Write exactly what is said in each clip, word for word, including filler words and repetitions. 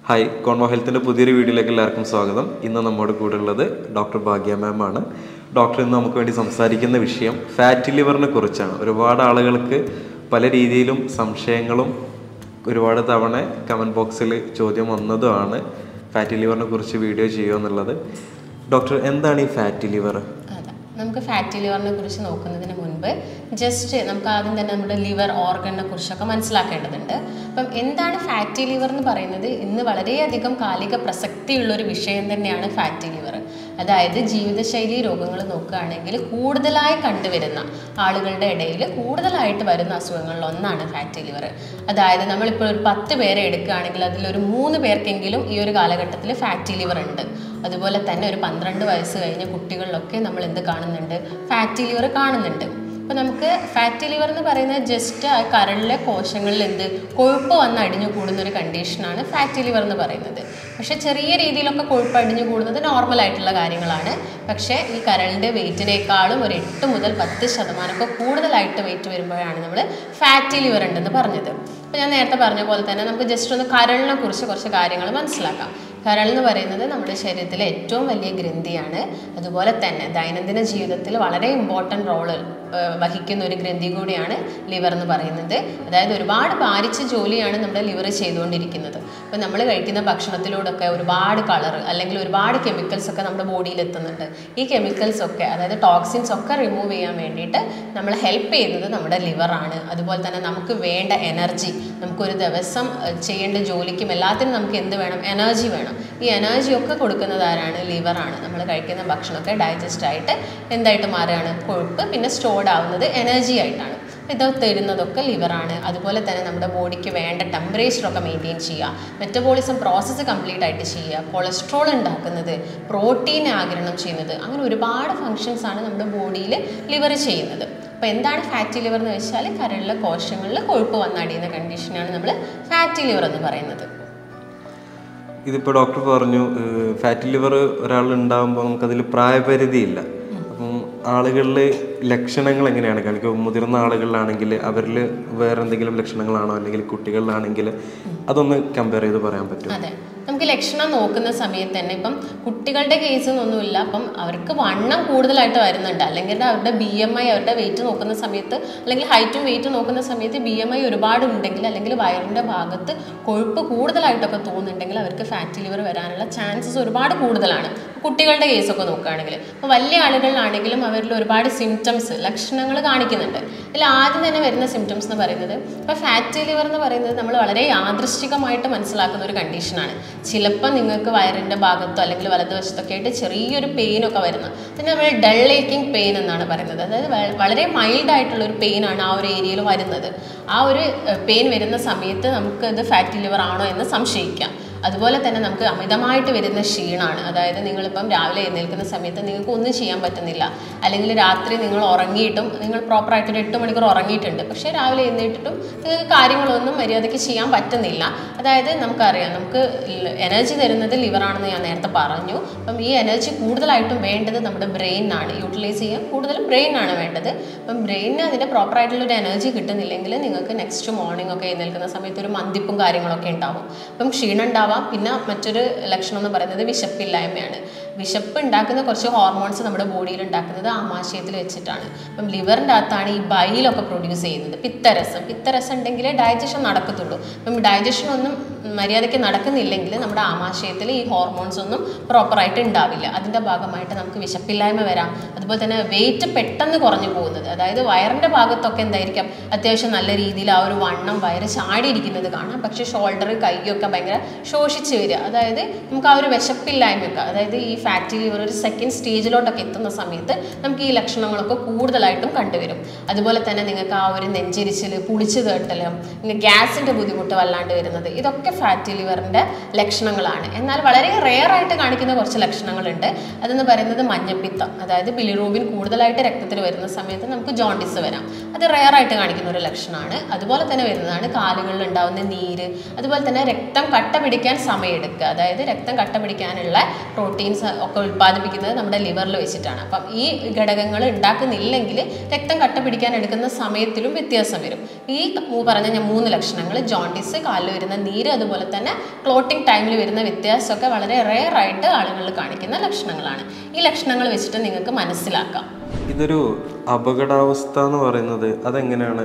Hi, Convo ഹെൽത്തിൻ്റെ പുതിയൊരു വീഡിയോയിലേക്ക് എല്ലാവർക്കും സ്വാഗതം. ഇന്ന് നമ്മുടെ കൂടെ ഉള്ളത് ഡോക്ടർ ഭാഗ്യ മാം ആണ്. ഡോക്ടർ ഇന്ന് നമുക്ക് വേണ്ടി സംസാരിക്കുന്ന വിഷയം ഫാറ്റി ലിവറിനെ കുറിച്ചാണ്. ഒരുപാട് ആളുകൾക്ക് പല രീതിയിലും സംശയങ്ങളും ഒരുപാട് തവണ കമൻറ്റ് ബോക്സിൽ ചോദ്യം വന്നതുമാണ് ഫാറ്റി ലിവറിനെ കുറിച്ച് വീഡിയോ ചെയ്യുക എന്നുള്ളത്. ഡോക്ടർ, എന്താണ് ഈ ഫാറ്റി ലിവർ? നമുക്ക് ഫാറ്റി ലിവറിനെ കുറിച്ച് നോക്കുന്നതിന് മുൻപ് ജസ്റ്റ് നമുക്ക് ആദ്യം തന്നെ നമ്മുടെ ലിവർ ഓർഗനെ കുറിച്ചൊക്കെ മനസ്സിലാക്കേണ്ടതുണ്ട്. അപ്പം എന്താണ് ഫാറ്റി ലിവർ എന്ന് പറയുന്നത്? ഇന്ന് വളരെയധികം കാലിക പ്രസക്തിയുള്ളൊരു വിഷയം തന്നെയാണ് ഫാറ്റി ലിവർ. അതായത് ജീവിതശൈലി രോഗങ്ങൾ നോക്കുകയാണെങ്കിൽ കൂടുതലായി കണ്ടുവരുന്ന ആളുകളുടെ ഇടയിൽ കൂടുതലായിട്ട് വരുന്ന അസുഖങ്ങളിൽ ഒന്നാണ് ഫാറ്റി ലിവർ. അതായത് നമ്മളിപ്പോൾ ഒരു പത്ത് പേരെ എടുക്കുകയാണെങ്കിൽ അതിലൊരു മൂന്ന് പേർക്കെങ്കിലും ഈ ഒരു കാലഘട്ടത്തിൽ ഫാറ്റി ലിവർ ഉണ്ട്. അതുപോലെ തന്നെ ഒരു പന്ത്രണ്ട് വയസ്സ് കഴിഞ്ഞ കുട്ടികളിലൊക്കെ നമ്മൾ എന്ത് കാണുന്നുണ്ട്? ഫാറ്റി ലിവർ കാണുന്നുണ്ട്. അപ്പോൾ നമുക്ക് ഫാറ്റി ലിവർ എന്ന് പറയുന്നത് ജസ്റ്റ് ആ കരളിലെ കോശങ്ങളിൽ എന്ത് കൊഴുപ്പ് വന്ന് അടിഞ്ഞു കൂടുന്നൊരു കണ്ടീഷനാണ് ഫാറ്റി ലിവർ എന്ന് പറയുന്നത്. പക്ഷേ ചെറിയ രീതിയിലൊക്കെ കൊഴുപ്പ് അടിഞ്ഞു കൂടുന്നത് നോർമലായിട്ടുള്ള കാര്യങ്ങളാണ്. പക്ഷേ ഈ കരളിൻ്റെ വെയിറ്റിനേക്കാളും ഒരു എട്ട് മുതൽ പത്ത് ശതമാനമൊക്കെ കൂടുതലായിട്ട് വെയിറ്റ് വരുമ്പോഴാണ് നമ്മൾ ഫാറ്റി ലിവർ ഉണ്ടെന്ന് പറഞ്ഞത്. അപ്പോൾ ഞാൻ നേരത്തെ പറഞ്ഞ പോലെ തന്നെ നമുക്ക് ജസ്റ്റ് ഒന്ന് കരളിനെ കുറിച്ച് കുറച്ച് കാര്യങ്ങൾ മനസ്സിലാക്കാം. കരൾ എന്ന് പറയുന്നത് നമ്മുടെ ശരീരത്തിലെ ഏറ്റവും വലിയ ഗ്രന്ഥിയാണ്. അതുപോലെ തന്നെ ദൈനംദിന ജീവിതത്തിൽ വളരെ ഇമ്പോർട്ടൻ്റ് റോള് വഹിക്കുന്ന ഒരു ഗ്രന്ഥി കൂടിയാണ് ലിവർ എന്ന് പറയുന്നത്. അതായത് ഒരുപാട് ഭാരിച്ച ജോലിയാണ് നമ്മുടെ ലിവർ ചെയ്തുകൊണ്ടിരിക്കുന്നത്. അപ്പോൾ നമ്മൾ കഴിക്കുന്ന ഭക്ഷണത്തിലൂടെയൊക്കെ ഒരുപാട് കളർ അല്ലെങ്കിൽ ഒരുപാട് കെമിക്കൽസ് ഒക്കെ നമ്മുടെ ബോഡിയിൽ എത്തുന്നുണ്ട്. ഈ കെമിക്കൽസ് ഒക്കെ അതായത് ടോക്സിൻസ് ഒക്കെ റിമൂവ് ചെയ്യാൻ വേണ്ടിയിട്ട് നമ്മൾ ഹെൽപ്പ് ചെയ്യുന്നത് നമ്മുടെ ലിവറാണ്. അതുപോലെ തന്നെ നമുക്ക് വേണ്ട എനർജി, നമുക്കൊരു ദിവസം ചെയ്യേണ്ട ജോലിക്കും എല്ലാത്തിനും നമുക്ക് എന്ത് വേണം? എനർജി വേണം. ഈ എനർജി ഒക്കെ കൊടുക്കുന്നത് ആരാണ്? ലിവറാണ്. നമ്മൾ കഴിക്കുന്ന ഭക്ഷണമൊക്കെ ഡൈജസ്റ്റ് ആയിട്ട് എന്തായിട്ട് മാറുകയാണ്? കൊഴുപ്പ്, പിന്നെ സ്റ്റോർഡ് ആവുന്നത് എനർജി ആയിട്ടാണ്. ഇത് തരുന്നതൊക്കെ ലിവറാണ്. അതുപോലെ തന്നെ നമ്മുടെ ബോഡിക്ക് വേണ്ട ടെമ്പറേച്ചറൊക്കെ മെയിൻറ്റെയിൻ ചെയ്യുക, മെറ്റബോളിസം പ്രോസസ്സ് കംപ്ലീറ്റ് ആയിട്ട് ചെയ്യുക, കൊളസ്ട്രോൾ ഉണ്ടാക്കുന്നത്, പ്രോട്ടീൻ ആഗിരണം ചെയ്യുന്നത്, അങ്ങനെ ഒരുപാട് ഫങ്ഷൻസ് ആണ് നമ്മുടെ ബോഡിയിൽ ലിവർ ചെയ്യുന്നത്. അപ്പോൾ എന്താണ് ഫാറ്റി ലിവർ എന്ന് വെച്ചാൽ കരളിലെ കോശങ്ങളിൽ കൊഴുപ്പ് വന്നടിയുന്ന കണ്ടീഷനാണ് നമ്മൾ ഫാറ്റി ലിവർ എന്ന് പറയുന്നത്. ഇതിപ്പോൾ ഡോക്ടർ പറഞ്ഞു ഫാറ്റി ലിവർ ഒരാൾ ഉണ്ടാകുമ്പോൾ നമുക്കതിൽ പ്രായപരിധിയില്ല. അപ്പം ആളുകളിൽ ലക്ഷണങ്ങൾ എങ്ങനെയാണ് കാണിക്കുക? മുതിർന്ന ആളുകളിലാണെങ്കിൽ അവരിൽ വേറെ എന്തെങ്കിലും ലക്ഷണങ്ങളാണോ, അല്ലെങ്കിൽ കുട്ടികളിലാണെങ്കിൽ അതൊന്ന് കമ്പയർ ചെയ്ത് പറയാൻ പറ്റും? അതെ, നമുക്ക് ലക്ഷണം നോക്കുന്ന സമയത്ത് തന്നെ ഇപ്പം കുട്ടികളുടെ കേസൊന്നുമില്ല. അപ്പം അവർക്ക് വണ്ണം കൂടുതലായിട്ട് വരുന്നുണ്ട്, അല്ലെങ്കിൽ അവരുടെ ബി എം ഐ അവരുടെ വെയിറ്റ് നോക്കുന്ന സമയത്ത്, അല്ലെങ്കിൽ ഹൈറ്റും വെയിറ്റും നോക്കുന്ന സമയത്ത് ബി എം ഐ ഒരുപാട് ഉണ്ടെങ്കിൽ, അല്ലെങ്കിൽ വയറിൻ്റെ ഭാഗത്ത് കൊഴുപ്പ് കൂടുതലായിട്ടൊക്കെ തോന്നുന്നുണ്ടെങ്കിൽ അവർക്ക് ഫാറ്റി ലിവർ വരാനുള്ള ചാൻസസ് ഒരുപാട് കൂടുതലാണ്. കുട്ടികളുടെ കേസൊക്കെ നോക്കുകയാണെങ്കിൽ. അപ്പോൾ വലിയ ആളുകളിലാണെങ്കിലും അവരിൽ ഒരുപാട് സിംറ്റംസ്, ലക്ഷണങ്ങൾ കാണിക്കുന്നുണ്ട്. ഇതിൽ ആദ്യം തന്നെ വരുന്ന സിംറ്റംസ് എന്ന് പറയുന്നത്, ഇപ്പോൾ ഫാറ്റി ലിവർ എന്ന് പറയുന്നത് നമ്മൾ വളരെ യാദൃശ്ചികമായിട്ട് മനസ്സിലാക്കുന്ന ഒരു കണ്ടീഷനാണ്. ചിലപ്പോൾ നിങ്ങൾക്ക് വയറിൻ്റെ ഭാഗത്തോ അല്ലെങ്കിൽ വലതുവശത്തൊക്കെ ആയിട്ട് ചെറിയൊരു പെയിനൊക്കെ വരുന്നത്, പിന്നെ നമ്മൾ ഡൾ ഏക്കിംഗ് പെയിൻ എന്നാണ് പറയുന്നത്. അതായത് വളരെ മൈൽഡ് ആയിട്ടുള്ളൊരു പെയിനാണ് ആ ഒരു ഏരിയയിൽ വരുന്നത്. ആ ഒരു പെയിൻ വരുന്ന സമയത്ത് നമുക്കത് ഫാറ്റി ലിവർ ആണോ എന്ന് സംശയിക്കാം. അതുപോലെ തന്നെ നമുക്ക് അമിതമായിട്ട് വരുന്ന ക്ഷീണമാണ്. അതായത് നിങ്ങളിപ്പം രാവിലെ എഴുന്നേൽക്കുന്ന സമയത്ത് നിങ്ങൾക്ക് ഒന്നും ചെയ്യാൻ പറ്റുന്നില്ല, അല്ലെങ്കിൽ രാത്രി നിങ്ങൾ ഉറങ്ങിയിട്ടും നിങ്ങൾ പ്രോപ്പറായിട്ടൊരു എട്ട് മണിക്കൂർ ഉറങ്ങിയിട്ടുണ്ട്, പക്ഷേ രാവിലെ എഴുന്നേറ്റിട്ടും നിങ്ങൾക്ക് കാര്യങ്ങളൊന്നും മര്യാദയ്ക്ക് ചെയ്യാൻ പറ്റുന്നില്ല. അതായത് നമുക്കറിയാം നമുക്ക് എനർജി തരുന്നത് ലിവറാണെന്ന് ഞാൻ നേരത്തെ പറഞ്ഞു. അപ്പം ഈ എനർജി കൂടുതലായിട്ടും വേണ്ടത് നമ്മുടെ ബ്രെയിനാണ്. യൂട്ടിലൈസ് ചെയ്യാൻ കൂടുതലും ബ്രെയിനാണ് വേണ്ടത്. അപ്പം ബ്രെയിനിന് അതിൻ്റെ പ്രോപ്പറായിട്ടുള്ളൊരു എനർജി കിട്ടുന്നില്ലെങ്കിൽ നിങ്ങൾക്ക് നെക്സ്റ്റ് മോർണിംഗ് ഒക്കെ എഴുന്നേൽക്കുന്ന സമയത്ത് ഒരു മന്ദിപ്പും കാര്യങ്ങളൊക്കെ ഉണ്ടാവും. അപ്പം ക്ഷീണം ഉണ്ടാവും. പിന്നെ മറ്റൊരു ലക്ഷണം എന്ന് പറയുന്നത് വിശപ്പില്ലായ്മയാണ്. വിശപ്പ് ഉണ്ടാക്കുന്ന കുറച്ച് ഹോർമോൺസ് നമ്മുടെ ബോഡിയിൽ ഉണ്ടാക്കുന്നത് ആമാശയത്തിൽ വെച്ചിട്ടാണ്. അപ്പം ലിവറിൻ്റെ അകത്താണ് ഈ ബൈലൊക്കെ പ്രൊഡ്യൂസ് ചെയ്യുന്നത്, പിത്തരസം. പിത്തരസം ഉണ്ടെങ്കിലേ ഡൈജഷൻ നടക്കത്തുള്ളൂ. അപ്പം ഡൈജഷൻ ഒന്നും മര്യാദയ്ക്ക് നടക്കുന്നില്ലെങ്കിൽ നമ്മുടെ ആമാശയത്തിൽ ഈ ഹോർമോൺസ് ഒന്നും പ്രോപ്പറായിട്ട് ഉണ്ടാവില്ല. അതിൻ്റെ ഭാഗമായിട്ട് നമുക്ക് വിശപ്പില്ലായ്മ വരാം. അതുപോലെ തന്നെ വെയിറ്റ് പെട്ടെന്ന് കുറഞ്ഞു പോകുന്നത്, അതായത് വയറിൻ്റെ ഭാഗത്തൊക്കെ എന്തായിരിക്കാം അത്യാവശ്യം നല്ല രീതിയിൽ ആ ഒരു വണ്ണം വയറ് ചാടിയിരിക്കുന്നത് കാണാം, പക്ഷേ ഷോൾഡർ കൈയൊക്കെ ഭയങ്കര ശോഷിച്ച് വരിക. അതായത് നമുക്ക് ആ ഒരു വിശപ്പില്ലായ്മയൊക്കെ, അതായത് ഈ ഫാറ്റി ലിവർ ഒരു സെക്കൻഡ് സ്റ്റേജിലോട്ടൊക്കെ എത്തുന്ന സമയത്ത് നമുക്ക് ഈ ലക്ഷണങ്ങളൊക്കെ കൂടുതലായിട്ടും കണ്ടുവരും. അതുപോലെ തന്നെ നിങ്ങൾക്ക് ആ ഒരു നെഞ്ചരിച്ചിൽ, പുളിച്ചു തേട്ടൽ, ഗ്യാസിൻ്റെ ബുദ്ധിമുട്ട് വല്ലാണ്ട് വരുന്നത്, ഇതൊക്കെ ഫാറ്റി ലിവറിൻ്റെ ലക്ഷണങ്ങളാണ്. എന്നാൽ വളരെ റെയർ ആയിട്ട് കാണിക്കുന്ന കുറച്ച് ലക്ഷണങ്ങളുണ്ട്. അതെന്ന് പറയുന്നത് മഞ്ഞപ്പിത്തം, അതായത് ബിലിറൂബിൻ കൂടുതലായിട്ട് രക്തത്തിൽ വരുന്ന സമയത്ത് നമുക്ക് ജോണ്ടിസ് വരാം. അത് റെയർ ആയിട്ട് കാണിക്കുന്ന ഒരു ലക്ഷണമാണ്. അതുപോലെ തന്നെ വരുന്നതാണ് കാലുകളിൽ ഉണ്ടാകുന്ന നീര്. അതുപോലെ തന്നെ രക്തം കട്ട പിടിക്കാൻ സമയമെടുക്കുക, അതായത് രക്തം കട്ട പിടിക്കാനുള്ള പ്രോട്ടീൻസ് ഒക്കെ ഉൽപ്പാദിപ്പിക്കുന്നത് നമ്മുടെ ലിവറിൽ വെച്ചിട്ടാണ്. അപ്പം ഈ ഘടകങ്ങൾ ഉണ്ടാക്കുന്നില്ലെങ്കിൽ രക്തം കട്ട പിടിക്കാൻ എടുക്കുന്ന സമയത്തിലും വ്യത്യാസം വരും. ഈ പറഞ്ഞ ഞാൻ മൂന്ന് ലക്ഷണങ്ങൾ, ജോണ്ടിസ്, കാലിൽ വരുന്ന നീര്, അതുപോലെ തന്നെ ക്ലോട്ടിംഗ് ടൈമിൽ വരുന്ന വ്യത്യാസമൊക്കെ വളരെ റെയർ ആയിട്ട് ആളുകളിൽ കാണിക്കുന്ന ലക്ഷണങ്ങളാണ്. ഈ ലക്ഷണങ്ങൾ വെച്ചിട്ട് നിങ്ങൾക്ക് മനസ്സിലാക്കാം. ഇതൊരു അപകടാവസ്ഥ എന്ന് പറയുന്നത് അതെങ്ങനെയാണ്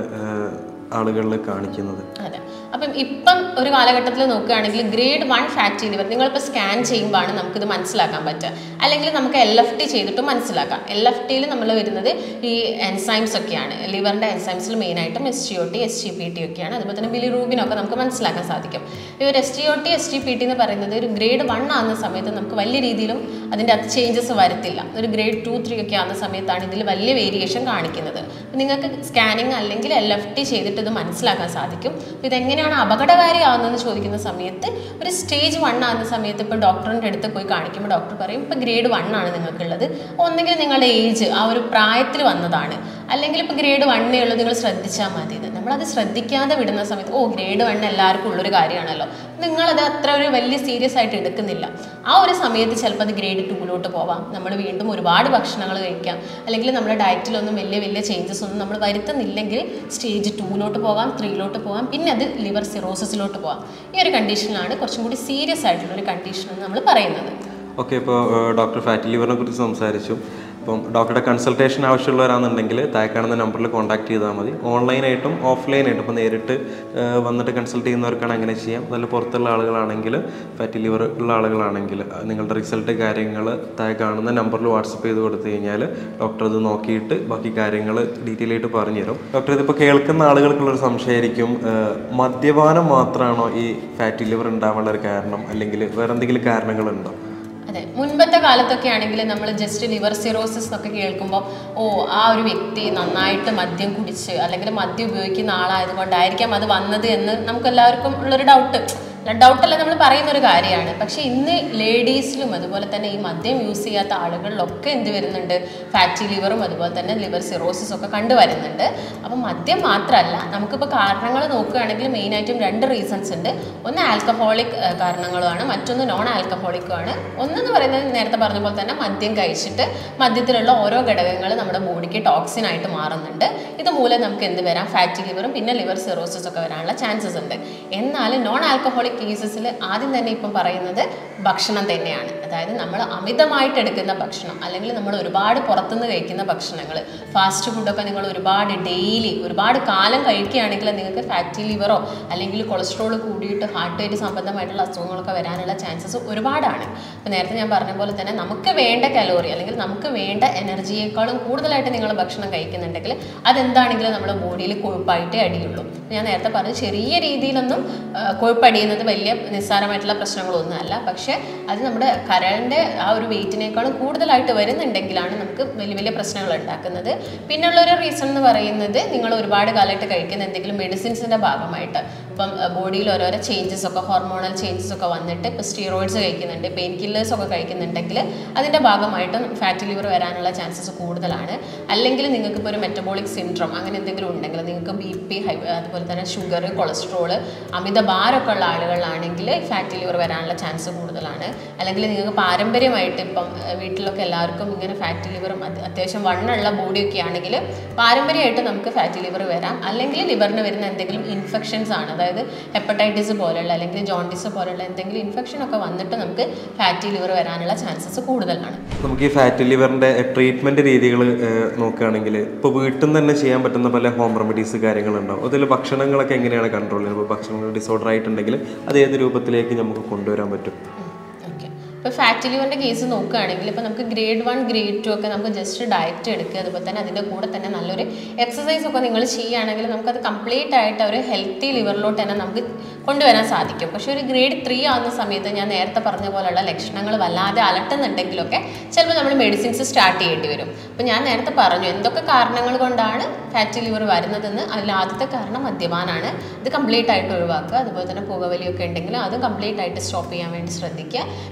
ആളുകളിൽ കാണിക്കുന്നത്? അതെ, അപ്പം ഇപ്പം ഒരു കാലഘട്ടത്തിൽ നോക്കുകയാണെങ്കിൽ ഗ്രേഡ് വൺ ഫാറ്റി ലിവർ നിങ്ങളിപ്പോൾ സ്കാൻ ചെയ്യുമ്പോഴാണ് നമുക്കിത് മനസ്സിലാക്കാൻ പറ്റുക. അല്ലെങ്കിൽ നമുക്ക് എൽ എഫ് ടി ചെയ്തിട്ട് മനസ്സിലാക്കാം. എൽ എഫ് ടിയിൽ നമ്മൾ വരുന്നത് ഈ എൻസൈംസ് ഒക്കെയാണ്. ലിവറിൻ്റെ എൻസൈംസിൽ മെയിനായിട്ടും S G O T, S G P T ഒക്കെയാണ്. അതുപോലെ തന്നെ ബിലിറൂബിനൊക്കെ നമുക്ക് മനസ്സിലാക്കാൻ സാധിക്കും. ഈ ഒരു S G O T, S G P T എന്ന് പറയുന്നത് ഒരു ഗ്രേഡ് വൺ ആകുന്ന സമയത്ത് നമുക്ക് വലിയ രീതിയിലും അതിൻ്റെ അത് ചേഞ്ചസ് വരത്തില്ല. ഒരു ഗ്രേഡ് ടു ത്രീ ഒക്കെ ആകുന്ന സമയത്താണ് ഇതിൽ വലിയ വേരിയേഷൻ കാണിക്കുന്നത്. നിങ്ങൾക്ക് സ്കാനിങ് അല്ലെങ്കിൽ എൽ എഫ് ടി ചെയ്തിട്ട് ഇത് മനസ്സിലാക്കാൻ സാധിക്കും. ഇതെങ്ങനെയാണ് അപകടകാരിയാവുന്നതെന്ന് ചോദിക്കുന്ന സമയത്ത് ഒരു സ്റ്റേജ് വൺ ആകുന്ന സമയത്ത് ഇപ്പോൾ ഡോക്ടറിൻ്റെ അടുത്ത് പോയി കാണിക്കുമ്പോൾ ഡോക്ടർ പറയും ഇപ്പോൾ ഗ്രേഡ് വൺ ആണ് നിങ്ങൾക്കുള്ളത്. ഒന്നെങ്കിൽ നിങ്ങളുടെ ഏജ് ആ ഒരു പ്രായത്തിൽ വന്നതാണ്, അല്ലെങ്കിൽ ഇപ്പോൾ ഗ്രേഡ് വണ്ണേ ഉള്ളൂ, നിങ്ങൾ ശ്രദ്ധിച്ചാൽ മതി. നമ്മളത് ശ്രദ്ധിക്കാതെ വിടുന്ന സമയത്ത് ഓ ഗ്രേഡ് വൺ എല്ലാവർക്കും ഉള്ളൊരു കാര്യമാണല്ലോ, നിങ്ങളത് അത്ര ഒരു വലിയ സീരിയസ് ആയിട്ട് എടുക്കുന്നില്ല. ആ ഒരു സമയത്ത് ചിലപ്പോൾ അത് ഗ്രേഡ് ടൂവിലോട്ട് പോവാം. നമ്മൾ വീണ്ടും ഒരുപാട് ഭക്ഷണങ്ങൾ കഴിക്കാം, അല്ലെങ്കിൽ നമ്മുടെ ഡയറ്റിലൊന്നും വലിയ വലിയ ചേഞ്ചസ് ഒന്നും നമ്മൾ വരുത്തുന്നില്ലെങ്കിൽ സ്റ്റേജ് ടൂവിലോട്ട് പോകാം, ത്രീയിലോട്ട് പോകാം, പിന്നെ അത് ലിവർ സിറോസിസിലോട്ട് പോകാം. ഈ ഒരു കണ്ടീഷനിലാണ് കുറച്ചും കൂടി സീരിയസ് ആയിട്ടുള്ള ഒരു കണ്ടീഷൻ എന്ന് നമ്മൾ പറയുന്നത്. ഓക്കെ, ഇപ്പോൾ ഡോക്ടർ ഫാറ്റി ലിവറിനെ കുറിച്ച് സംസാരിച്ചു. അപ്പം ഡോക്ടറുടെ കൺസൾട്ടേഷൻ ആവശ്യമുള്ളവരാണെന്നുണ്ടെങ്കിൽ താഴെ കാണുന്ന നമ്പറിൽ കോൺടാക്ട് ചെയ്താൽ മതി. ഓൺലൈനായിട്ടും ഓഫ്ലൈനായിട്ടും ഇപ്പോൾ നേരിട്ട് വന്നിട്ട് കൺസൾട്ട് ചെയ്യുന്നവർക്കാണ് അങ്ങനെ ചെയ്യാം. അതിൽ പുറത്തുള്ള ആളുകളാണെങ്കിൽ, ഫാറ്റി ലിവർ ഉള്ള ആളുകളാണെങ്കിൽ നിങ്ങളുടെ റിസൾട്ട് കാര്യങ്ങൾ താഴെ കാണുന്ന നമ്പറിൽ വാട്സപ്പ് ചെയ്ത് കൊടുത്തു കഴിഞ്ഞാൽ ഡോക്ടർ അത് നോക്കിയിട്ട് ബാക്കി കാര്യങ്ങൾ ഡീറ്റെയിൽ ആയിട്ട് പറഞ്ഞു തരും. ഡോക്ടർ, ഇതിപ്പോൾ കേൾക്കുന്ന ആളുകൾക്കുള്ളൊരു സംശയമായിരിക്കും, മദ്യപാനം മാത്രമാണോ ഈ ഫാറ്റി ലിവർ ഉണ്ടാവാനുള്ള ഒരു കാരണം, അല്ലെങ്കിൽ വേറെ എന്തെങ്കിലും കാരണങ്ങളുണ്ടോ? അതെ, മുൻപത്തെ കാലത്തൊക്കെ ആണെങ്കിൽ നമ്മൾ ജസ്റ്റ് ലിവർ സിറോസിസ് എന്നൊക്കെ കേൾക്കുമ്പോൾ ഓ ആ ഒരു വ്യക്തി നന്നായിട്ട് മദ്യം കുടിച്ച് അല്ലെങ്കിൽ മദ്യം ഉപയോഗിക്കുന്ന ആളായതുകൊണ്ടായിരിക്കാം അത് വന്നത് എന്ന് നമുക്ക് എല്ലാവർക്കും ഉള്ളൊരു ഡൗട്ട് ഡൗട്ടല്ല നമ്മൾ പറയുന്ന ഒരു കാര്യമാണ്. പക്ഷേ ഇന്ന് ലേഡീസിലും അതുപോലെ തന്നെ ഈ മദ്യം യൂസ് ചെയ്യാത്ത ആളുകളിലൊക്കെ എന്ത് വരുന്നുണ്ട്, ഫാറ്റി ലിവറും അതുപോലെ തന്നെ ലിവർ സിറോസിസ് ഒക്കെ കണ്ടുവരുന്നുണ്ട്. അപ്പം മദ്യം മാത്രമല്ല, നമുക്കിപ്പോൾ കാരണങ്ങൾ നോക്കുകയാണെങ്കിൽ മെയിനായിട്ടും രണ്ട് റീസൺസ് ഉണ്ട്. ഒന്ന് ആൽക്കഹോളിക് കാരണങ്ങളുമാണ്, മറ്റൊന്ന് നോൺ ആൽക്കഹോളിക്കുമാണ്. ഒന്നെന്ന് പറയുന്നത് നേരത്തെ പറഞ്ഞ പോലെ തന്നെ മദ്യം കഴിച്ചിട്ട് മദ്യത്തിലുള്ള ഓരോ ഘടകങ്ങൾ നമ്മുടെ ബോഡിക്ക് ടോക്സിൻ ആയിട്ട് മാറുന്നുണ്ട്. ഇതുമൂലം നമുക്ക് എന്ത് വരാം, ഫാറ്റി ലിവറും പിന്നെ ലിവർ സിറോസിസ് ഒക്കെ വരാനുള്ള ചാൻസസ് ഉണ്ട്. എന്നാൽ നോൺ ആൽക്കഹോളിക് കേസസിൽ ആദ്യം തന്നെ ഇപ്പം പറയുന്നത് ഭക്ഷണം തന്നെയാണ്. അതായത് നമ്മൾ അമിതമായിട്ട് എടുക്കുന്ന ഭക്ഷണം, അല്ലെങ്കിൽ നമ്മൾ ഒരുപാട് പുറത്തുനിന്ന് കഴിക്കുന്ന ഭക്ഷണങ്ങൾ, ഫാസ്റ്റ് ഫുഡൊക്കെ നിങ്ങൾ ഒരുപാട് ഡെയിലി ഒരുപാട് കാലം കഴിക്കുകയാണെങ്കിൽ നിങ്ങൾക്ക് ഫാറ്റി ലിവറോ അല്ലെങ്കിൽ കൊളസ്ട്രോൾ കൂടിയിട്ട് ഹാർട്ട് റേറ്റ് സംബന്ധമായിട്ടുള്ള അസുഖങ്ങളൊക്കെ വരാനുള്ള ചാൻസസ് ഒരുപാടാണ്. അപ്പോൾ നേരത്തെ ഞാൻ പറഞ്ഞ പോലെ തന്നെ നമുക്ക് വേണ്ട കലോറി അല്ലെങ്കിൽ നമുക്ക് വേണ്ട എനർജിയേക്കാളും കൂടുതലായിട്ട് നിങ്ങൾ ഭക്ഷണം കഴിക്കുന്നുണ്ടെങ്കിൽ അതെന്താണെങ്കിലും നമ്മുടെ ബോഡിയിൽ കൊഴുപ്പായിട്ടേ അടിയുള്ളൂ. ഞാൻ നേരത്തെ പറഞ്ഞത് ചെറിയ രീതിയിലൊന്നും കൊഴുപ്പടിയുന്നത് വലിയ നിസ്സാരമായിട്ടുള്ള പ്രശ്നങ്ങളൊന്നും അല്ല. പക്ഷേ അത് നമ്മുടെ കരളിൻ്റെ ആ ഒരു വെയിറ്റിനേക്കാളും കൂടുതലായിട്ട് വരുന്നുണ്ടെങ്കിലാണ് നമുക്ക് വലിയ വലിയ പ്രശ്നങ്ങൾ ഉണ്ടാക്കുന്നത്. പിന്നുള്ളൊരു റീസൺ എന്ന് പറയുന്നത് നിങ്ങൾ ഒരുപാട് കാലമായിട്ട് കഴിക്കുന്ന എന്തെങ്കിലും മെഡിസിൻസിൻ്റെ ഭാഗമായിട്ട് ഇപ്പം ബോഡിയിൽ ഓരോരോ ചേഞ്ചസ് ഒക്കെ ഹോർമോണൽ ചേഞ്ചസ് ഒക്കെ വന്നിട്ട് ഇപ്പോൾ സ്റ്റീറോയിഡ്സ് കഴിക്കുന്നുണ്ട്, പെയിൻ കില്ലേഴ്സ് ഒക്കെ കഴിക്കുന്നുണ്ടെങ്കിൽ അതിൻ്റെ ഭാഗമായിട്ടും ഫാറ്റി ലിവർ വരാനുള്ള ചാൻസസ് കൂടുതലാണ്. അല്ലെങ്കിൽ നിങ്ങൾക്ക് ഇപ്പോൾ ഒരു മെറ്റബോളിക് സിൻഡ്രോം അങ്ങനെ എന്തെങ്കിലും ഉണ്ടെങ്കിൽ നിങ്ങൾക്ക് ബി പി ഹൈ അതുപോലെ തന്നെ ഷുഗർ, കൊളസ്ട്രോള്, അമിത ഭാരമൊക്കെ ഉള്ള ആളുകളിലാണെങ്കിൽ ഫാറ്റി ലിവർ വരാനുള്ള ചാൻസ് കൂടുതലാണ്. അല്ലെങ്കിൽ നിങ്ങൾക്ക് പാരമ്പര്യമായിട്ട് ഇപ്പം വീട്ടിലൊക്കെ എല്ലാവർക്കും ഇങ്ങനെ ഫാറ്റി ലിവറും അത്യാവശ്യം വണ്ണുള്ള ബോഡിയൊക്കെ ആണെങ്കിൽ പാരമ്പര്യമായിട്ട് നമുക്ക് ഫാറ്റി ലിവർ വരാം. അല്ലെങ്കിൽ ലിവറിന് വരുന്ന എന്തെങ്കിലും ഇൻഫെക്ഷൻസ് ആണ്, അതായത് ഹെപ്പറ്റൈറ്റിസ് പോലുള്ള അല്ലെങ്കിൽ ജോണ്ടിസ് പോലുള്ള എന്തെങ്കിലും ഇൻഫെക്ഷൻ ഒക്കെ വന്നിട്ട് നമുക്ക് ഫാറ്റി ലിവർ വരാനുള്ള ചാൻസസ് കൂടുതലാണ്. നമുക്ക് ഈ ഫാറ്റി ലിവറിൻ്റെ ട്രീറ്റ്മെൻറ്റ് രീതികൾ നോക്കുകയാണെങ്കിൽ ഇപ്പോൾ വീട്ടിൽ നിന്ന് തന്നെ ചെയ്യാൻ പറ്റുന്ന പല ഹോം റെമഡീസ് കാര്യങ്ങളുണ്ടാവും. അതിൽ ഭക്ഷണങ്ങളൊക്കെ എങ്ങനെയാണ് കൺട്രോൾ ചെയ്യുന്നത്? ഇപ്പോൾ ഭക്ഷണങ്ങൾ ഡിസോർഡർ ആയിട്ടുണ്ടെങ്കിൽ അത് ഏത് രൂപത്തിലേക്ക് നമുക്ക് കൊണ്ടുവരാൻ പറ്റും? ഓക്കെ, ഇപ്പോൾ ഫാറ്റി ലിവറിൻ്റെ കേസ് നോക്കുകയാണെങ്കിൽ ഇപ്പോൾ നമുക്ക് ഗ്രേഡ് വൺ ഗ്രേഡ് ടു ഒക്കെ നമുക്ക് ജസ്റ്റ് ഡയറ്റ് എടുക്കുക, അതുപോലെ തന്നെ അതിൻ്റെ കൂടെ തന്നെ നല്ലൊരു എക്സസൈസ് ഒക്കെ നിങ്ങൾ ചെയ്യുകയാണെങ്കിൽ നമുക്കത് കംപ്ലീറ്റ് ആയിട്ട് ഒരു ഹെൽത്തി ലിവറിലോട്ട് തന്നെ നമുക്ക് കൊണ്ടുവരാൻ സാധിക്കും. പക്ഷേ ഒരു ഗ്രേഡ് ത്രീ ആകുന്ന സമയത്ത് ഞാൻ നേരത്തെ പറഞ്ഞ പോലെയുള്ള ലക്ഷണങ്ങൾ വല്ലാതെ അലട്ടുന്നുണ്ടെങ്കിലൊക്കെ ചിലപ്പോൾ നമ്മൾ മെഡിസിൻസ് സ്റ്റാർട്ട് ചെയ്യേണ്ടി വരും. അപ്പോൾ ഞാൻ നേരത്തെ പറഞ്ഞു എന്തൊക്കെ കാരണങ്ങൾ കൊണ്ടാണ് ഫാറ്റി ലിവർ വരുന്നതെന്ന്. അതിൽ ആദ്യത്തെ കാരണം മദ്യപാനാണ്, ഇത് കംപ്ലീറ്റ് ആയിട്ട് ഒഴിവാക്കുക. അതുപോലെ തന്നെ പുകവലിയൊക്കെ ഉണ്ടെങ്കിൽ അത് കംപ്ലീറ്റ് ആയിട്ട് സ്റ്റോപ്പ് ചെയ്യാൻ വേണ്ടി ശ്രദ്ധിക്കുക. പിന്നെ നമ്മൾ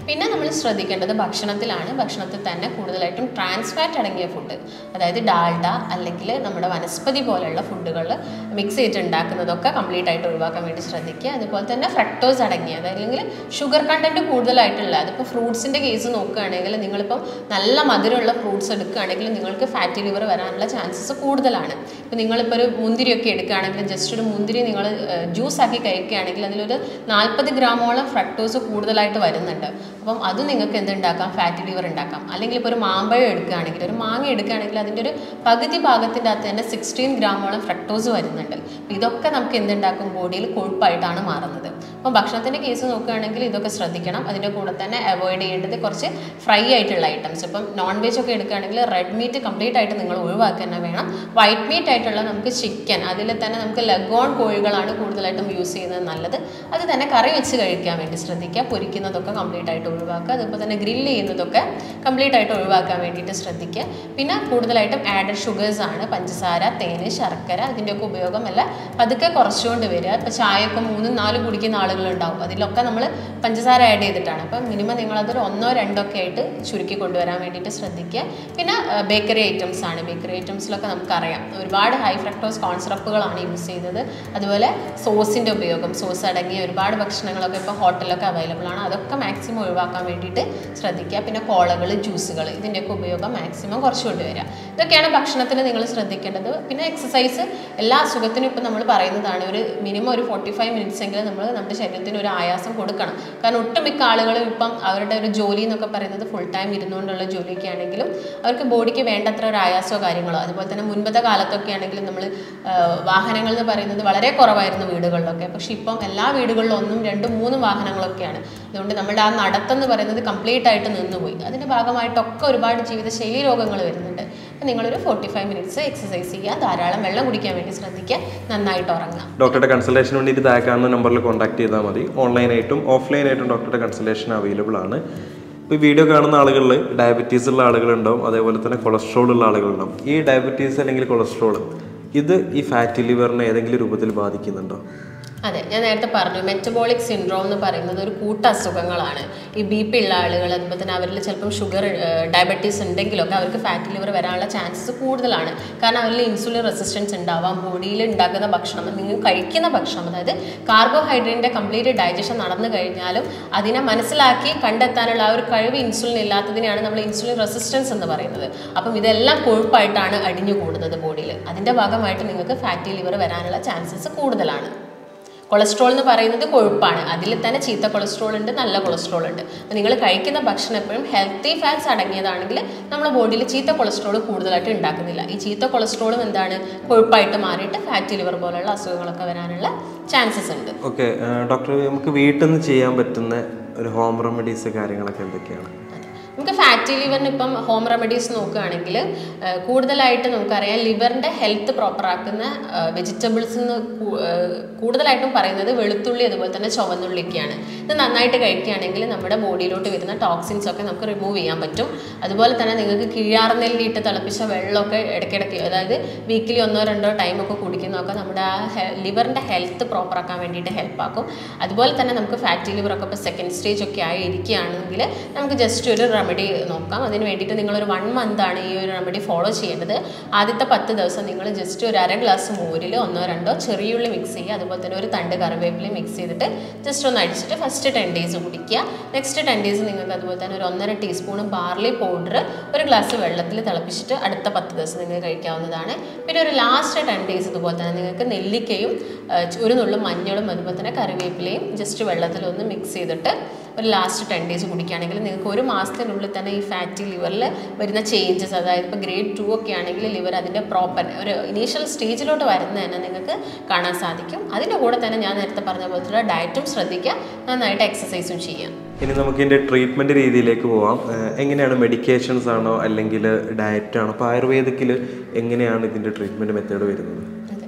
നമ്മൾ ശ്രദ്ധിക്കേണ്ടത് ഭക്ഷണത്തിലാണ്. ഭക്ഷണത്തിൽ തന്നെ കൂടുതലായിട്ടും ട്രാൻസ് ഫാറ്റ് അടങ്ങിയ ഫുഡ്, അതായത് ഡാൽഡ അല്ലെങ്കിൽ നമ്മുടെ വനസ്പതി പോലെയുള്ള ഫുഡുകൾ മിക്സ് ചെയ്തിട്ട് ഉണ്ടാക്കുന്നതൊക്കെ കംപ്ലീറ്റ് ആയിട്ട് ഒഴിവാക്കാൻ വേണ്ടി ശ്രദ്ധിക്കുക. അതുപോലെ തന്നെ ഫ്രക്ടോസ് അടങ്ങിയത് അല്ലെങ്കിൽ ഷുഗർ കണ്ടൻറ്റ് കൂടുതലായിട്ടുള്ള, അതിപ്പോൾ ഫ്രൂട്ട്സിൻ്റെ കേസ് നോക്കുകയാണെങ്കിൽ നിങ്ങളിപ്പം നല്ല മധുരമുള്ള ഫ്രൂട്ട്സ് എടുക്കുകയാണെങ്കിൽ നിങ്ങൾക്ക് ഫാറ്റി ലിവർ വരാനുള്ള ചാൻസസ് കൂടുതലാണ്. ഇപ്പോൾ നിങ്ങളിപ്പോൾ ഒരു മുന്തിരിയൊക്കെ എടുക്കുകയാണെങ്കിൽ ജസ്റ്റ് ഒരു മുന്തിരി നിങ്ങൾ ജ്യൂസ് ആക്കി കഴിക്കുകയാണെങ്കിൽ അതിലൊരു നാൽപ്പത് ഗ്രാമോളം ഫ്രക്ടോസ് കൂടുതലായിട്ട് വരുന്നുണ്ട്. അപ്പം അത് നിങ്ങൾക്ക് എന്തുണ്ടാക്കാം, ഫാറ്റി ലിവർ ഉണ്ടാക്കാം. അല്ലെങ്കിൽ ഇപ്പോൾ ഒരു മാമ്പഴം എടുക്കുകയാണെങ്കിൽ, ഒരു മാങ്ങ എടുക്കുകയാണെങ്കിൽ അതിൻ്റെ ഒരു പകുതി ഭാഗത്തിൻ്റെ അകത്ത് തന്നെ സിക്സ്റ്റീൻ ഗ്രാമോളം ഫ്രക്ടോസ് വരുന്നുണ്ട്. അപ്പോൾ ഇതൊക്കെ നമുക്ക് എന്തുണ്ടാക്കും, ബോഡിയിൽ കൊഴുപ്പായിട്ടാണ് മാറുന്നത്. അപ്പം ഭക്ഷണത്തിൻ്റെ കേസ് നോക്കുകയാണെങ്കിൽ ഇതൊക്കെ ശ്രദ്ധിക്കണം. അതിൻ്റെ കൂടെ തന്നെ അവോയ്ഡ് ചെയ്യേണ്ടത് കുറച്ച് ഫ്രൈ ആയിട്ടുള്ള ഐറ്റംസ്. ഇപ്പം നോൺ വെജ് ഒക്കെ എടുക്കുകയാണെങ്കിൽ റെഡ് മീറ്റ് കംപ്ലീറ്റ് ആയിട്ട് നിങ്ങൾ ഒഴിവാക്കുക തന്നെ വേണം. വൈറ്റ് മീറ്റ് ആയിട്ടുള്ള നമുക്ക് ചിക്കൻ, അതിൽ തന്നെ നമുക്ക് ലഗോൺ കോഴികളാണ് കൂടുതലായിട്ടും യൂസ് ചെയ്യുന്നത് നല്ലത്. അത് തന്നെ കറി വെച്ച് കഴിക്കാൻ വേണ്ടി ശ്രദ്ധിക്കുക. പൊരിക്കുന്നതൊക്കെ കംപ്ലീറ്റ് ആയിട്ട് ഒഴിവാക്കുക. അതുപോലെ തന്നെ ഗ്രില്ല് ചെയ്യുന്നതൊക്കെ കംപ്ലീറ്റ് ആയിട്ട് ഒഴിവാക്കാൻ വേണ്ടിയിട്ട് ശ്രദ്ധിക്കുക. പിന്നെ കൂടുതലായിട്ടും ആഡഡ് ഷുഗേഴ്സ് ആണ്, പഞ്ചസാര, തേന്, ശർക്കര, ഇതിൻ്റെയൊക്കെ ഉപയോഗം എല്ലാം പതുക്കെ കുറച്ചുകൊണ്ട് വരിക. ഇപ്പോൾ ചായയൊക്കെ മൂന്നും നാലും കുടിക്കുന്ന ആളുകളുണ്ടാവും, അതിലൊക്കെ നമ്മൾ പഞ്ചസാര ആഡ് ചെയ്തിട്ടാണ്. അപ്പം മിനിമം നിങ്ങളതൊരു ഒന്നോ രണ്ടോ ഒക്കെ ആയിട്ട് ചുരുക്കി കൊണ്ടുവരാൻ വേണ്ടിയിട്ട് ശ്രദ്ധിക്കുക. പിന്നെ ബേക്കറി ഐറ്റംസ് ആണ്. ബേക്കറി ഐറ്റംസിലൊക്കെ നമുക്കറിയാം ഒരുപാട് ഹൈ ഫ്രക്ടോസ് കോൺ സിറപ്പുകളാണ് യൂസ് ചെയ്യുന്നത്. അതുപോലെ സോസിൻ്റെ ഉപയോഗം, സോസ് അടങ്ങിയ ഒരുപാട് ഭക്ഷണങ്ങളൊക്കെ ഇപ്പോൾ ഹോട്ടലിലൊക്കെ അവൈലബിൾ ആണ്. അതൊക്കെ മാക്സിമം ഒഴിവാക്കാൻ വേണ്ടിയിട്ട് ശ്രദ്ധിക്കുക. പിന്നെ കോളകൾ, ജ്യൂസുകൾ, ഇതിൻ്റെയൊക്കെ ഉപയോഗം മാക്സിമം കുറച്ച് കൊണ്ടുവരിക. ഇതൊക്കെയാണ് ഭക്ഷണത്തിൽ നിങ്ങൾ ശ്രദ്ധിക്കേണ്ടത്. പിന്നെ എക്സസൈസ് എല്ലാ അസുഖത്തിനും ഇപ്പം നമ്മൾ പറയുന്നതാണ്, ഒരു മിനിമം ഒരു ഫോർട്ടി ഫൈവ് മിനിറ്റ്സ് എങ്കിലും നമ്മൾ നമ്മുടെ ശരീരത്തിന് ഒരു ആയാസം കൊടുക്കണം. കാരണം ഒട്ടുമിക്ക ആളുകളും ഇപ്പം അവരുടെ ഒരു ജോലി എന്നൊക്കെ പറയുന്നത് ഫുൾ ടൈം ഇരുന്നുകൊണ്ടുള്ള ജോലിയൊക്കെ ആണെങ്കിലും അവർക്ക് ബോഡിക്ക് വേണ്ടത്ര ഒരു ആയാസമോ കാര്യങ്ങളോ, അതുപോലെ തന്നെ മുൻപത്തെ കാലത്തൊക്കെ ആണെങ്കിലും നമ്മൾ വാഹനങ്ങൾ എന്ന് പറയുന്നത് വളരെ കുറവായിരുന്നു വീടുകളിലൊക്കെ. പക്ഷെ ഇപ്പം എല്ലാ വീടുകളിലും ഒന്നും രണ്ടും മൂന്നും വാഹനങ്ങളൊക്കെയാണ്. അതുകൊണ്ട് നമ്മുടെ ആ നടത്തെന്ന് പറയുന്നത് കംപ്ലീറ്റ് ആയിട്ട് നിന്നുപോയി. അതിൻ്റെ ഭാഗമായിട്ടൊക്കെ ഒരുപാട് ജീവിതശൈലി രോഗങ്ങൾ വരുന്നുണ്ട്. അപ്പം നിങ്ങളൊരു ഫോർട്ടി ഫൈവ് മിനിറ്റ്സ് എക്സസൈസ് ചെയ്യുക, ധാരാളം വെള്ളം കുടിക്കാൻ വേണ്ടി ശ്രദ്ധിക്കുക, നന്നായിട്ട് ഉറങ്ങുക. ഡോക്ടറുടെ കൺസൾട്ടേഷന് വേണ്ടിയിട്ട് താഴെ കാണുന്ന നമ്പറിൽ കോൺടാക്ട് ചെയ്താൽ മതി. ഓൺലൈനായിട്ടും ഓഫ്ലൈനായിട്ടും ഡോക്ടറുടെ കൺസൾട്ടേഷൻ അവൈലബിൾ ആണ്. ഇപ്പോൾ ഈ വീഡിയോ കാണുന്ന ആളുകളിൽ ഡയബറ്റീസ് ഉള്ള ആളുകളുണ്ടാവും, അതേപോലെ തന്നെ കൊളസ്ട്രോൾ ഉള്ള ആളുകളുണ്ടാവും. ഈ ഡയബറ്റീസ് അല്ലെങ്കിൽ കൊളസ്ട്രോൾ ഇത് ഈ ഫാറ്റി ലിവറിനെ ഏതെങ്കിലും രൂപത്തിൽ ബാധിക്കുന്നുണ്ടോ? അതെ, ഞാൻ നേരത്തെ പറഞ്ഞു മെറ്റബോളിക് സിൻഡ്രോം എന്ന് പറയുന്നത് ഒരു കൂട്ട അസുഖങ്ങളാണ്. ഈ ബി പി ഉള്ള ആളുകൾ, അതുപോലെ തന്നെ അവരിൽ ചിലപ്പം ഷുഗർ ഡയബറ്റീസ് ഉണ്ടെങ്കിലൊക്കെ അവർക്ക് ഫാറ്റി ലിവർ വരാനുള്ള ചാൻസസ് കൂടുതലാണ്. കാരണം അവരിൽ ഇൻസുലിൻ റെസിസ്റ്റൻസ് ഉണ്ടാവാം. ബോഡിയിൽ ഉണ്ടാക്കുന്ന ഭക്ഷണം, നിങ്ങൾ കഴിക്കുന്ന ഭക്ഷണം, അതായത് കാർബോഹൈഡ്രേറ്റിൻ്റെ കംപ്ലീറ്റ് ഡൈജഷൻ നടന്നു കഴിഞ്ഞാലും അതിനെ മനസ്സിലാക്കി കണ്ടെത്താനുള്ള ആ ഒരു കഴിവ് ഇൻസുലിൻ ഇല്ലാത്തതിനെയാണ് നമ്മൾ ഇൻസുലിൻ റെസിസ്റ്റൻസ് എന്ന് പറയുന്നത്. അപ്പം ഇതെല്ലാം കൊഴുപ്പായിട്ടാണ് അടിഞ്ഞു കൂടുന്നത് ബോഡിയിൽ. അതിൻ്റെ ഭാഗമായിട്ട് നിങ്ങൾക്ക് ഫാറ്റി ലിവർ വരാനുള്ള ചാൻസസ് കൂടുതലാണ്. കൊളസ്ട്രോൾ എന്ന് പറയുന്നത് കൊഴുപ്പാണ്. അതിൽ തന്നെ ചീത്ത കൊളസ്ട്രോൾ ഉണ്ട്, നല്ല കൊളസ്ട്രോൾ ഉണ്ട്. അപ്പോൾ നിങ്ങൾ കഴിക്കുന്ന ഭക്ഷണം എപ്പോഴും ഹെൽത്തി ഫാറ്റ്സ് അടങ്ങിയതാണെങ്കിൽ നമ്മുടെ ബോഡിയിൽ ചീത്ത കൊളസ്ട്രോൾ കൂടുതലായിട്ട് ഉണ്ടാക്കുന്നില്ല. ഈ ചീത്ത കൊളസ്ട്രോളും എന്താണ്, കൊഴുപ്പായിട്ട് മാറിയിട്ട് ഫാറ്റി ലിവർ പോലുള്ള അസുഖങ്ങളൊക്കെ വരാനുള്ള ചാൻസസ് ഉണ്ട്. ഓക്കെ ഡോക്ടർ, നമുക്ക് വീട്ടിൽ നിന്ന് ചെയ്യാൻ പറ്റുന്ന ഒരു ഹോം റെമഡീസ് കാര്യങ്ങളൊക്കെ എന്തൊക്കെയാണ്? നമുക്ക് ഫാറ്റി ലിവറിന് ഇപ്പം ഹോം റെമഡീസ് നോക്കുകയാണെങ്കിൽ കൂടുതലായിട്ട് നമുക്കറിയാം ലിവറിൻ്റെ ഹെൽത്ത് പ്രോപ്പറാക്കുന്ന വെജിറ്റബിൾസ് എന്ന് കൂടുതലായിട്ടും പറയുന്നത് വെളുത്തുള്ളി അതുപോലെ തന്നെ ചുവന്നുള്ളിയൊക്കെയാണ്. ഇത് നന്നായിട്ട് കഴിക്കുകയാണെങ്കിൽ നമ്മുടെ ബോഡിയിലോട്ട് വരുന്ന ടോക്സിൻസ് ഒക്കെ നമുക്ക് റിമൂവ് ചെയ്യാൻ പറ്റും. അതുപോലെ തന്നെ നിങ്ങൾക്ക് കിഴാർനെല്ലി ഇട്ട് തിളപ്പിച്ച വെള്ളമൊക്കെ ഇടയ്ക്കിടയ്ക്ക്, അതായത് വീക്കിലി ഒന്നോ രണ്ടോ ടൈമൊക്കെ കുടിക്കുന്നതൊക്കെ നമ്മുടെ ആ ലിവറിൻ്റെ ഹെൽത്ത് പ്രോപ്പറാക്കാൻ വേണ്ടിയിട്ട് ഹെൽപ്പാക്കും. അതുപോലെ തന്നെ നമുക്ക് ഫാറ്റി ലിവറൊക്കെ ഇപ്പോൾ സെക്കൻഡ് സ്റ്റേജ് ഒക്കെ ആയി ഇരിക്കുകയാണെങ്കിൽ നമുക്ക് ജസ്റ്റ് ഒരു റെമഡി നോക്കാം. അതിന് വേണ്ടിയിട്ട് നിങ്ങളൊരു വൺ മന്താണ് ഈ ഒരു റെമഡി ഫോളോ ചെയ്യേണ്ടത്. ആദ്യത്തെ പത്ത് ദിവസം നിങ്ങൾ ജസ്റ്റ് ഒരു അര ഗ്ലാസ് മോരിൽ ഒന്നോ രണ്ടോ ചെറിയുള്ളി മിക്സ് ചെയ്യുക, അതുപോലെ തന്നെ ഒരു തണ്ട് കറിവേപ്പില മിക്സ് ചെയ്തിട്ട് ജസ്റ്റ് ഒന്ന് അടിച്ചിട്ട് ഫസ്റ്റ് ടെൻ ഡേയ്സ് കുടിക്കുക. നെക്സ്റ്റ് ടെൻ ഡേയ്സ് നിങ്ങൾക്ക് അതുപോലെ തന്നെ ഒരു ഒന്നര ടീസ്പൂൺ ബാർലി പൗഡർ ഒരു ഗ്ലാസ് വെള്ളത്തിൽ തിളപ്പിച്ചിട്ട് അടുത്ത പത്ത് ദിവസം നിങ്ങൾക്ക് കഴിക്കാവുന്നതാണ്. പിന്നെ ഒരു ലാസ്റ്റ് ടെൻ ഡേയ്സ് ഇതുപോലെ തന്നെ നിങ്ങൾക്ക് നെല്ലിക്കയും ഒരു നുള്ളും മഞ്ഞളും അതുപോലെ തന്നെ കറിവേപ്പിലയും ജസ്റ്റ് വെള്ളത്തിലൊന്ന് മിക്സ് ചെയ്തിട്ട് ഒരു ലാസ്റ്റ് ടെൻ ഡേയ്സ് കുടിക്കുകയാണെങ്കിൽ നിങ്ങൾക്ക് ഒരു മാസത്തിനുള്ളിൽ തന്നെ ഈ ഫാറ്റി ലിവറിൽ വരുന്ന ചേഞ്ചസ്, അതായത് ഇപ്പോൾ ഗ്രേഡ് ടു ഒക്കെ ആണെങ്കിൽ ലിവർ അതിൻ്റെ പ്രോപ്പർ ഒരു ഇനീഷ്യൽ സ്റ്റേജിലോട്ട് വരുന്നത് തന്നെ നിങ്ങൾക്ക് കാണാൻ സാധിക്കും. അതിൻ്റെ കൂടെ തന്നെ ഞാൻ നേരത്തെ പറഞ്ഞ പോലത്തെ ഡയറ്റും ശ്രദ്ധിക്കുക, നന്നായിട്ട് എക്സസൈസും ചെയ്യാം. ഇനി നമുക്ക് ഇതിൻ്റെ ട്രീറ്റ്മെൻറ്റ് രീതിയിലേക്ക് പോവാം. എങ്ങനെയാണ്, മെഡിക്കേഷൻസ് ആണോ അല്ലെങ്കിൽ ഡയറ്റ് ആണോ? അപ്പോൾ ആയുർവേദിക്കിൽ എങ്ങനെയാണ് ഇതിൻ്റെ ട്രീറ്റ്മെൻറ്റ് മെത്തേഡ് വരുന്നത്?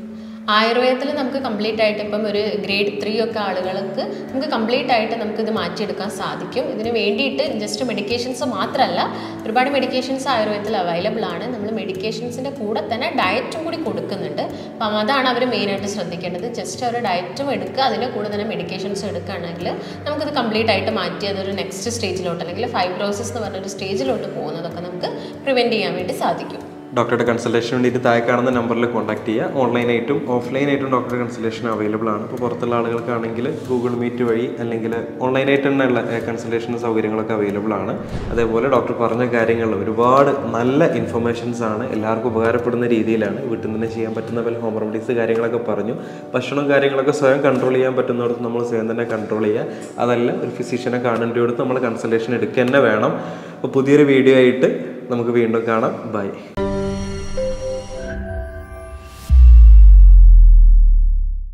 ആയുർവേദത്തിൽ നമുക്ക് കംപ്ലീറ്റ് ആയിട്ട് ഇപ്പം ഒരു ഗ്രേഡ് ത്രീ ഒക്കെ ആളുകൾക്ക് നമുക്ക് കംപ്ലീറ്റ് ആയിട്ട് നമുക്കിത് മാറ്റിയെടുക്കാൻ സാധിക്കും. ഇതിന് വേണ്ടിയിട്ട് ജസ്റ്റ് മെഡിക്കേഷൻസ് മാത്രമല്ല, ഒരുപാട് മെഡിക്കേഷൻസ് ആയുർവേദത്തിൽ അവൈലബിൾ ആണ്. നമ്മൾ മെഡിക്കേഷൻസിൻ്റെ കൂടെ തന്നെ ഡയറ്റും കൂടി കൊടുക്കുന്നുണ്ട്. അപ്പം അതാണ് അവർ മെയിനായിട്ട് ശ്രദ്ധിക്കേണ്ടത്. ജസ്റ്റ് അവർ ഡയറ്റും എടുക്കുക, അതിൻ്റെ കൂടെ തന്നെ മെഡിക്കേഷൻസ് എടുക്കുകയാണെങ്കിൽ നമുക്കിത് കംപ്ലീറ്റ് ആയിട്ട് മാറ്റി അതൊരു നെക്സ്റ്റ് സ്റ്റേജിലോട്ട് അല്ലെങ്കിൽ ഫൈബ്രോസിസ് എന്ന് പറഞ്ഞൊരു സ്റ്റേജിലോട്ട് പോകുന്നതൊക്കെ നമുക്ക് പ്രിവെൻറ്റ് ചെയ്യാൻ വേണ്ടി സാധിക്കും. ഡോക്ടറുടെ കൺസൾട്ടേഷന് വേണ്ടിയിട്ട് താഴെ കാണുന്ന നമ്പറിൽ കോൺടാക്ട് ചെയ്യുക. ഓൺലൈനായിട്ടും ഓഫ്ലൈനായിട്ടും ഡോക്ടറുടെ കൺസൾട്ടേഷൻ അവൈലബിൾ ആണ്. ഇപ്പോൾ പുറത്തുള്ള ആളുകൾക്കാണെങ്കിൽ ഗൂഗിൾ മീറ്റ് വഴി അല്ലെങ്കിൽ ഓൺലൈനായിട്ട് തന്നെയുള്ള കൺസൾട്ടേഷൻ സൗകര്യങ്ങളൊക്കെ അവൈലബിൾ ആണ്. അതേപോലെ ഡോക്ടർ പറഞ്ഞ കാര്യങ്ങളിൽ ഒരുപാട് നല്ല ഇൻഫർമേഷൻസ് ആണ്, എല്ലാവർക്കും ഉപകാരപ്പെടുന്ന രീതിയിലാണ്. വീട്ടിൽ നിന്ന് ചെയ്യാൻ പറ്റുന്ന പോലെ ഹോം റെമഡീസ് കാര്യങ്ങളൊക്കെ പറഞ്ഞു. ഭക്ഷണം കാര്യങ്ങളൊക്കെ സ്വയം കൺട്രോൾ ചെയ്യാൻ പറ്റുന്നിടത്ത് നമ്മൾ സ്വയം തന്നെ കൺട്രോൾ ചെയ്യുക. അതല്ല ഒരു ഫിസിഷ്യനെ കാണേണ്ടിയെടുത്ത് നമ്മൾ കൺസൾട്ടേഷൻ എടുക്കുക തന്നെ വേണം. അപ്പോൾ പുതിയൊരു വീഡിയോ ആയിട്ട് നമുക്ക് വീണ്ടും കാണാം. ബൈ.